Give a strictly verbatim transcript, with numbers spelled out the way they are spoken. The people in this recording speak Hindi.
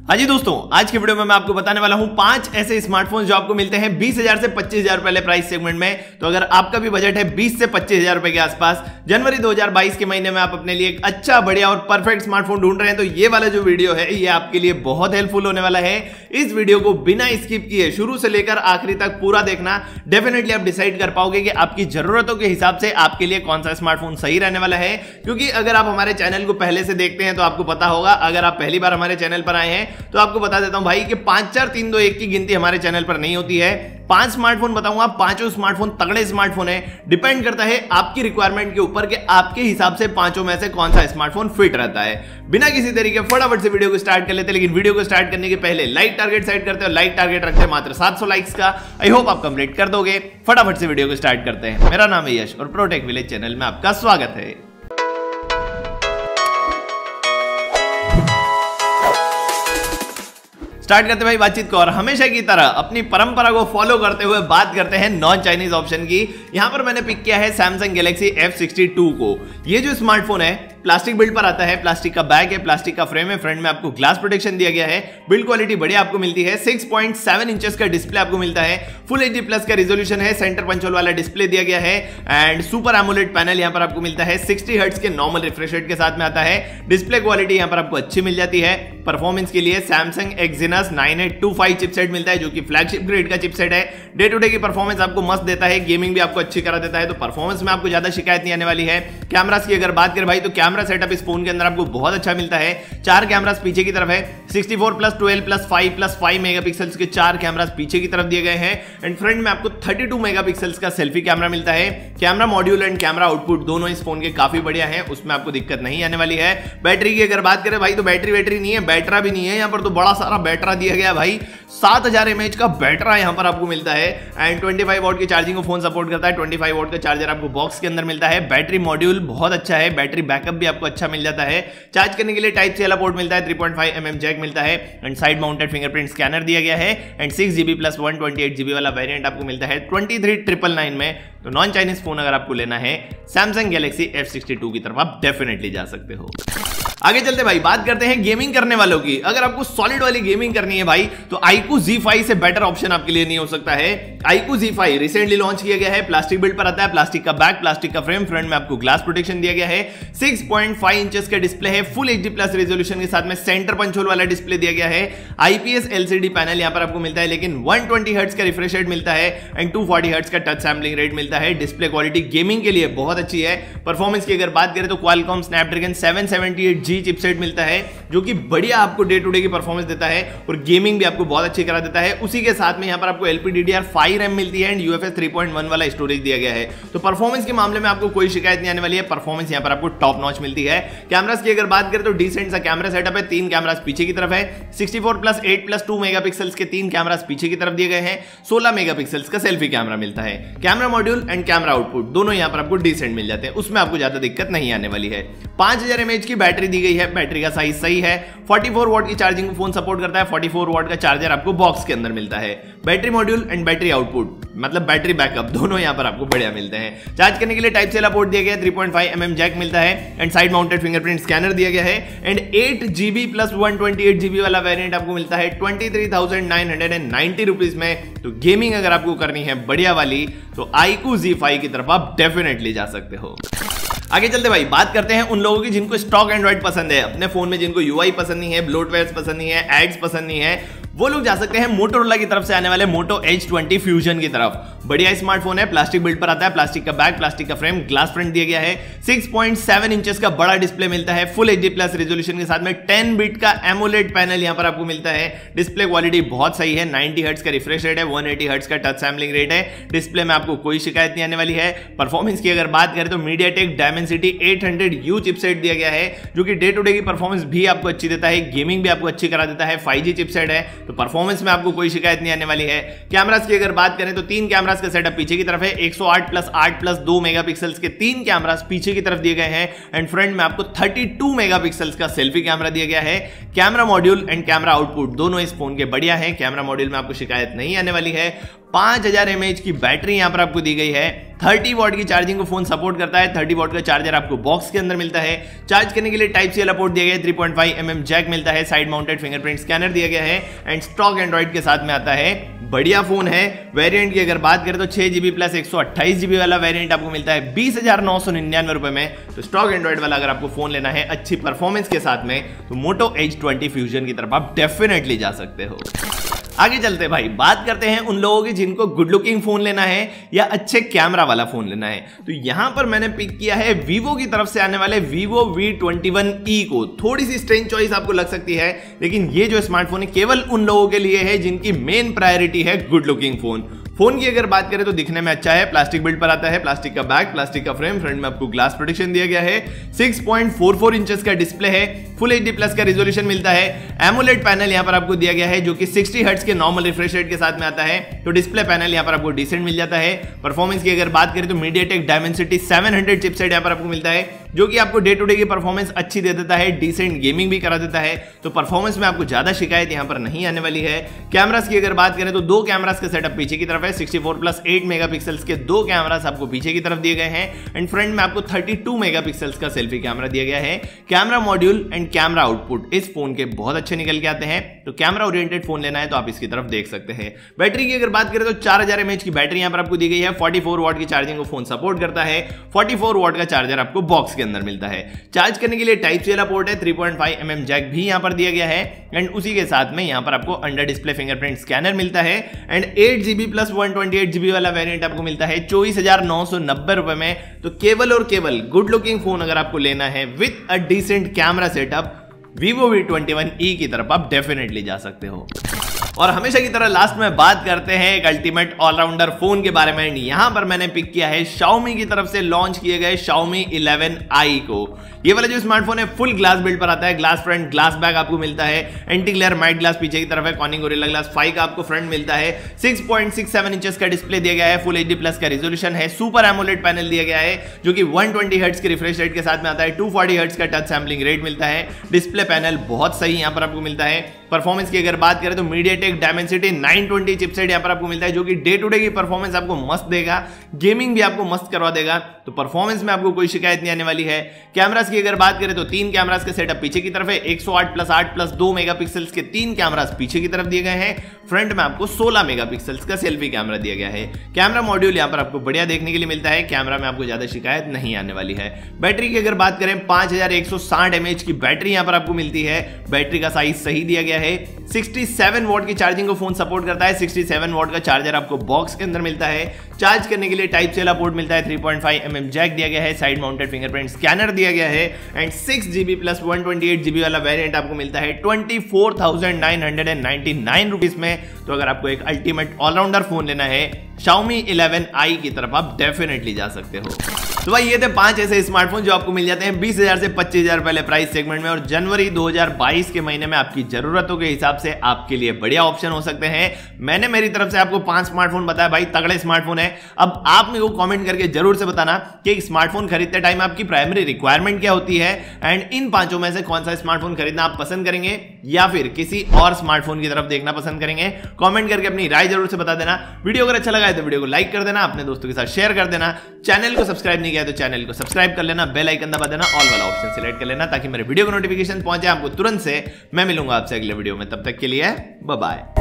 हाँ जी दोस्तों, आज के वीडियो में मैं आपको बताने वाला हूं पांच ऐसे स्मार्टफोन जो आपको मिलते हैं बीस हजार से पच्चीस हजार रुपए प्राइस सेगमेंट में। तो अगर आपका भी बजट है बीस से पच्चीस हजार रुपए के आसपास, जनवरी दो हजार बाईस के महीने में आप अपने लिए एक अच्छा, बढ़िया और परफेक्ट स्मार्टफोन ढूंढ रहे हैं, तो ये वाला जो वीडियो है ये आपके लिए बहुत हेल्पफुल होने वाला है। इस वीडियो को बिना स्किप किए शुरू से लेकर आखिरी तक पूरा देखना, डेफिनेटली आप डिसाइड कर पाओगे कि आपकी जरूरतों के हिसाब से आपके लिए कौन सा स्मार्टफोन सही रहने वाला है। क्योंकि अगर आप हमारे चैनल को पहले से देखते हैं तो आपको पता होगा, अगर आप पहली बार हमारे चैनल पर आए हैं तो आपको बता देता हूं भाई कि पांच चार तीन दो एक की गिनती हमारे चैनल पर नहीं होती है। पांच स्मार्टफोन बताऊंगा, पांचों स्मार्टफोन तगड़े स्मार्टफोन है। डिपेंड करता है आपकी रिक्वायरमेंट के ऊपर कि आपके हिसाब से पांचों में से कौन सा स्मार्टफोन फिट रहता है। बिना किसी तरीके फटाफट से वीडियो को स्टार्ट कर लेते हैं, लेकिन वीडियो को स्टार्ट करने के पहले लाइक टारगेट सेट करते हो। लाइक टारगेट रखते हैं मात्र सात सौ लाइक्स का। आई होप आप कंप्लीट कर दोगे। फटाफट से वीडियो को स्टार्ट करते हैं। मेरा नाम है यश और प्रोटेक विलेज चैनल में आपका स्वागत है। स्टार्ट करते भाई बातचीत को, और हमेशा की तरह अपनी परंपरा को फॉलो करते हुए बात करते हैं नॉन चाइनीज ऑप्शन की। यहां पर मैंने पिक किया है Samsung Galaxy F sixty two को। ये जो स्मार्टफोन है प्लास्टिक बिल्ड पर आता है, प्लास्टिक का बैग है, प्लास्टिक का फ्रेम है, फ्रंट में आपको ग्लास प्रोटेक्शन दिया गया है, बिल्ड क्वालिटी बढ़िया आपको मिलती है। सिक्स पॉइंट सेवन इंचेस का डिस्प्ले आपको मिलता है, फुल एचडी प्लस का रिजोल्यूशन है, सेंटर पंचोल वाला डिस्प्ले दिया गया है एंड सुपर एमोलेड पैनल यहां पर आपको मिलता है। सिक्सटी हर्ट्ज के नॉर्मल रिफ्रेश रेट के साथ में आता है। डिस्प्ले क्वालिटी यहां पर आपको अच्छी मिल जाती है। परफॉर्मेंस के लिए Samsung Exynos nine eight two five chipset मिलता है, जो कि फ्लैगशिप ग्रेड का चिपसेट है। डे टू डे की परफॉर्मेंस आपको मस्त देता है, गेमिंग भी आपको अच्छी करा देता है, तो परफॉर्मेंस में आपको ज्यादा शिकायत नहीं आने वाली है। कैमरास की अगर बात करें भाई, तो कैमरा सेटअप इस फोन के अंदर आपको बहुत अच्छा मिलता है। चार कैमरास पीछे की तरफ है, sixty four plus twelve plus five plus five megapixels के चार कैमरास पीछे की तरफ दिए गए हैं एंड फ्रंट में आपको थर्टी टू मेगापिक्सल्स का सेल्फी कैमरा मिलता है। Camera module and camera output दोनों इस फोन के काफी बढ़िया है, उसमें आपको दिक्कत नहीं आने वाली है। बैटरी की अगर बात करें भाई, तो बैटरी बैटरी नहीं है, बैटरा भी नहीं है। यहाँ पर तो बड़ा सारा बैटरा दिया गया भाई, सात हजार एमएच का बैटरा यहां पर आपको मिलता है एंड ट्वेंटी फाइव वॉट की चार्जिंग को फोन सपोर्ट करता है। ट्वेंटी फाइव वॉट का चार्जर आपको बॉक्स के अंदर मिलता है। बैटरी मॉड्यूल बहुत अच्छा है, बैटरी बैकअप भी आपको अच्छा मिल जाता है। चार्ज करने के लिए टाइप सी वाला पोर्ट मिलता है, three point five M M jack मिलता है and side mounted fingerprint scanner दिया गया है and six GB plus one twenty eight GB वाला वेरिएंट आपको मिलता है ट्वेंटी थ्री ट्रिपल नाइन में। तो नॉन चाइनीज फोन अगर आपको लेना है Samsung Galaxy F sixty two की तरफ आप डेफिनेटली जा सकते हो। आगे चलते भाई, बात करते हैं गेमिंग करने वालों की। अगर आपको सॉलिड वाली गेमिंग करनी है भाई, तो iQOO Z फाइव से बेटर ऑप्शन आपके लिए नहीं हो सकता है। iQOO Z five recently launch किया गया है, प्लास्टिक बिल्ड पर आता है, प्लास्टिक का बैक, प्लास्टिक का फ्रेम, फ्रंट में आपको ग्लास प्रोटेक्शन दिया गया है। सिक्स पॉइंट फाइव इंचेस का डिस्प्ले है, फुल एचडी प्लस रेजोल्यूशन के साथ में सेंटर पंचोल वाला डिस्प्ले दिया गया है। आईपीएस एलसीडी पैनल यहां पर आपको मिलता है, लेकिन वन ट्वेंटी हर्ट्ज का रिफ्रेश रेट मिलता है एंड टू फोर्टी हर्ट्ज का टच सैम्पलिंग रेट मिलता है। डिस्प्ले क्वालिटी गेमिंग के लिए बहुत अच्छी है। परफॉर्मेंस की अगर बात करें तो Qualcomm Snapdragon seven seventy eight G chipset मिलता है, जो कि बढ़िया आपको डे टू डे की परफॉर्मेंस देता है और गेमिंग भी आपको बहुत अच्छी करा देता है। उसी के साथ में यहां पर आपको एलपीडीडीआर फाइव रैम मिलती है and UFS three point one वाला स्टोरेज दिया गया है। तो परफॉर्मेंस के मामले में आपको कोई शिकायत नहीं आने वाली है। परफॉर्मेंस यहां पर आपको टॉप नॉच मिलती है। कैमरास की अगर बात करें तो डिसेंट सा कैमरा सेटअप है। तीन कैमरास पीछे की तरफ है, sixty four plus eight plus two megapixels के तीन कैमरास पीछे की तरफ दिए गए हैं। सोलह मेगापिक्सल्स का सेल्फी कैमरा मिलता है। Camera module and camera output दोनों यहां पर आपको डिसेंट मिल जाते हैं, उसमें आपको ज्यादा दिक्कत नहीं आने वाली है। पांच हजार एमएच की बैटरी दी गई है, बैटरी का साइज सही है। फोर्टी फोर वॉट की चार्जिंग को फोन सपोर्ट करता है। फोर्टी फोर वॉट का चार्जर आपको बॉक्स के अंदर मिलता है। Battery module and battery output मतलब बैटरी बैकअप दोनों यहां पर आपको बढ़िया मिलते हैं। चार्ज करने के लिए टाइप सी वाला पोर्ट दिया गया है, three point five M M jack मिलता है and side mounted fingerprint scanner दिया गया है and eight GB plus one twenty eight GB वाला वेरिएंट आपको मिलता है twenty three thousand nine hundred and ninety rupees में। तो गेमिंग अगर आपको करनी है बढ़िया वाली, तो iQOO Z फाइव की तरफ आप डेफिनेटली जा सकते हो। आगे चलते भाई, बात करते हैं उन लोगों की जिनको स्टॉक एंड्रॉइड पसंद है, अपने फोन में जिनको यूआई पसंद नहीं है, ब्लोटवेयर पसंद नहीं है, एड्स पसंद नहीं है, वो लोग जा सकते हैं मोटोरोला की तरफ से आने वाले मोटो एच ट्वेंटी फ्यूजन की तरफ। बढ़िया स्मार्टफोन है, प्लास्टिक बिल्ड पर आता है, प्लास्टिक का बैक, प्लास्टिक का फ्रेम, ग्लास फ्रंट दिया गया है। सिक्स पॉइंट सेवन इंचेस का बड़ा डिस्प्ले मिलता है, फुल एचडी प्लस रेजोल्यूशन के साथ में टेन बिट का एमोलेड पैनल यहां पर आपको मिलता है। डिस्प्ले क्वालिटी बहुत सही है, नाइंटी हर्ट्ज का रिफ्रेश रेट है, वन एटी हर्ट्ज का टच सैम्पलिंग रेट है। डिस्प्ले में आपको कोई शिकायत नहीं आने वाली है। परफॉर्मेंस की अगर बात करें तो MediaTek Dimensity eight hundred U chipset दिया गया है, जो कि डे टू डे की परफॉर्मेंस भी आपको अच्छी देता है, गेमिंग भी आपको अच्छी करा देता है। फाइव जी चिपसेट है, तो परफॉर्मेंस में आपको कोई शिकायत नहीं आने वाली है। कैमरास की अगर बात करें तो तीन कैमरास का सेटअप पीछे की तरफ है, एक सौ आठ प्लस आठ प्लस दो मेगापिक्सल्स के तीन कैमरास पीछे की तरफ दिए गए हैं एंड फ्रंट में आपको थर्टी टू मेगापिक्सल्स का सेल्फी कैमरा दिया गया है। Camera module and camera output दोनों इस फोन के बढ़िया है, कैमरा मॉड्यूल में आपको शिकायत नहीं आने वाली है। पांच हजार एम एच की बैटरी यहां पर आपको दी गई है। थर्टी वॉट की चार्जिंग को फोन सपोर्ट करता है। थर्टी वॉट का चार्जर आपको बॉक्स के अंदर मिलता है। चार्ज करने के लिए टाइप सी वाला पोर्ट दिया गया है। Three point five M M jack मिलता है। साइड माउंटेड फिंगरप्रिंट स्कैनर दिया गया है एंड स्टॉक एंड्रॉइड के साथ में आता है। बढ़िया फोन है। वेरिएंट की अगर बात करें तो छह जीबी प्लस एक सौ अट्ठाईस जीबी वाला वेरिएंट आपको मिलता है बीस हजार नौ सौ निन्यानवे रुपए में। तो स्टॉक एंड्रॉइड वाला अगर आपको फोन लेना है अच्छी परफॉर्मेंस के साथ में तो मोटो एज ट्वेंटी फ्यूजन की तरफ आप डेफिनेटली जा सकते हो। आगे चलते भाई, बात करते हैं उन लोगों की जिनको गुड लुकिंग फोन लेना है या अच्छे कैमरा वाला फोन लेना है। तो यहां पर मैंने पिक किया है वीवो की तरफ से आने वाले Vivo V twenty one E को। थोड़ी सी स्ट्रेंज चॉइस आपको लग सकती है, लेकिन ये जो स्मार्टफोन है केवल उन लोगों के लिए है जिनकी मेन प्रायोरिटी है गुड लुकिंग फोन। फोन की अगर बात करें तो दिखने में अच्छा है। प्लास्टिक बिल्ड पर आता है। प्लास्टिक का बैक, प्लास्टिक का फ्रेम, फ्रंट में आपको ग्लास प्रोटेक्शन दिया गया है। Six point four four inches का डिस्प्ले है। फुल एचडी प्लस का रिजोल्यूशन मिलता है। एमोलेड पैनल यहां पर आपको दिया गया है जो कि सिक्सटी हर्ट्ज के नॉर्मल रिफ्रेश रेट के साथ में आता है। तो डिस्प्ले पैनल यहां पर आपको डिसेंट मिल जाता है। परफॉर्मेंस की अगर बात करें तो MediaTek Dimensity seven hundred chipset यहां पर आपको मिलता है जो कि आपको डे टू डे की परफॉर्मेंस अच्छी दे देता है। डिसेंट गेमिंग भी करा देता है। तो परफॉर्मेंस में आपको ज्यादा शिकायत यहां पर नहीं आने वाली है। कैमरास की अगर बात करें तो दो कैमरास का सेटअप पीछे की तरफ है। Sixty four plus eight megapixels के दो कैमरास आपको पीछे की तरफ दिए गए हैं एंड फ्रंट में आपको थर्टी टू मेगापिक्सल्स का सेल्फी कैमरा दिया गया है। Camera module and camera output इस फोन के बहुत अच्छे निकल के आते हैं। तो कैमरा ओरिएंटेड फोन लेना है तो आप इसकी तरफ देख सकते हैं। बैटरी की अगर बात करें तो चार हजार एम एच की बैटरी यहां पर आपको दी गई है। फोर्टी फोर वॉट की चार्जिंग को फोन सपोर्ट करता है। फोर्टी फोर वॉट का चार्जर आपको बॉक्स के अंदर मिलता है। चार्ज करने के लिए टाइप सी वाला पोर्ट है। Three point five M M jack भी यहां पर दिया गया है एंड उसी के साथ में यहां पर आपको अंडर डिस्प्ले फिंगरप्रिंट स्कैनर मिलता है and eight GB plus one twenty eight GB वाला वेरिएंट आपको मिलता है चौबीस हजार नौ सौ नब्बे रुपए में। तो केवल और केवल गुड लुकिंग फोन अगर आपको लेना है with a decent camera setup Vivo V twenty one E की तरफ आप डेफिनेटली जा सकते हो। और हमेशा की तरह लास्ट में बात करते हैं एक अल्टीमेट ऑलराउंडर फोन के बारे में। यहां पर मैंने पिक किया है Xiaomi की तरफ से लॉन्च किए गए Xiaomi इलेवन आई को। ये वाला जो स्मार्टफोन है फुल ग्लास बिल्ड पर आता है। ग्लास फ्रंट, ग्लास बैक आपको मिलता है। एंटी ग्लेयर मैट ग्लास पीछे की तरफ है। कॉर्निंग गोरिल्ला ग्लास फाइव का आपको फ्रंट मिलता है। Six point six seven inches का डिस्प्ले दिया गया है। फुल एचडी प्लस का रिजोल्यूशन है। सुपर एमोलेड पैनल दिया गया है जो कि वन ट्वेंटी हर्ट्ज के रिफ्रेश रेट के साथ में आता है। टू फोर्टी हर्ट्ज का टच सैम्पलिंग रेट मिलता है। डिस्प्ले पैनल बहुत सही यहां पर आपको मिलता है। परफॉर्मेंस की अगर बात करें तो MediaTek Dimensity nine twenty chipset यहां पर आपको मिलता है जो कि डे टू डे की परफॉर्मेंस आपको मस्त देगा। गेमिंग भी आपको मस्त करवा देगा। तो परफॉर्मेंस में आपको कोई शिकायत नहीं आने वाली है। कैमरास की अगर बात करें तो तीन कैमरास का सेटअप पीछे की तरफ है। एक सौ आठ प्लस आठ प्लस दो मेगापिक्सल्स के तीन कैमरास पीछे की तरफ दिए गए हैं। फ्रंट में आपको सोलह मेगापिक्सल्स का सेल्फी कैमरा दिया गया है। कैमरा मॉड्यूल यहां पर आपको बढ़िया देखने के लिए मिलता है। कैमरा में आपको ज्यादा शिकायत नहीं आने वाली है। बैटरी की अगर बात करें पांच हजार एक सौ साठ एम एच की बैटरी यहां पर आपको मिलती है। बैटरी का साइज सही दिया गया है। सिक्सटी सेवन वॉट की चार्जिंग को फोन सपोर्ट करता है। सिक्सटी सेवन वॉट का चार्जर आपको बॉक्स के अंदर मिलता है। चार्ज करने के लिए टाइप सी वाला पोर्ट मिलता है। Three point five M M jack दिया गया है। साइड माउंटेड फिंगरप्रिंट स्कैनर दिया गया है and six GB plus one twenty eight GB वाला वेरिएंट आपको मिलता है twenty four thousand nine hundred ninety nine rupees में। तो अगर आपको एक अल्टीमेट ऑलराउंडर फोन लेना है Xiaomi इलेवन आई की तरफ आप डेफिनेटली जा सकते हो। तो भाई ये थे पांच ऐसे स्मार्टफोन जो आपको मिल जाते हैं बीस हजार से पच्चीस हजार पहले प्राइस सेगमेंट में और जनवरी दो हजार बाईस के महीने में आपकी जरूरतों के हिसाब से आपके लिए बढ़िया ऑप्शन हो सकते हैं। मैंने मेरी तरफ से आपको पांच स्मार्टफोन बताया भाई, तगड़े स्मार्टफोन है। अब आप मेरे को कमेंट करके जरूर से बताना कि स्मार्टफोन खरीदते टाइम आपकी प्राइमरी रिक्वायरमेंट क्या होती है एंड इन पांचों में से कौन सा स्मार्टफोन खरीदना आप पसंद करेंगे या फिर किसी और स्मार्टफोन की तरफ देखना पसंद करेंगे। कमेंट करके अपनी राय जरूर से बता देना। वीडियो अगर अच्छा लगा है तो वीडियो को लाइक कर देना, अपने दोस्तों के साथ शेयर कर देना। चैनल को सब्सक्राइब नहीं किया तो चैनल को सब्सक्राइब कर लेना, बेल आइकन दबा देना, ऑल वाला ऑप्शन सिलेक्ट कर लेना ताकि मेरे वीडियो को नोटिफिकेशन पहुंचे आपको तुरंत से। मैं मिलूंगा आपसे अगले वीडियो में, तब तक के लिए बाय बाय।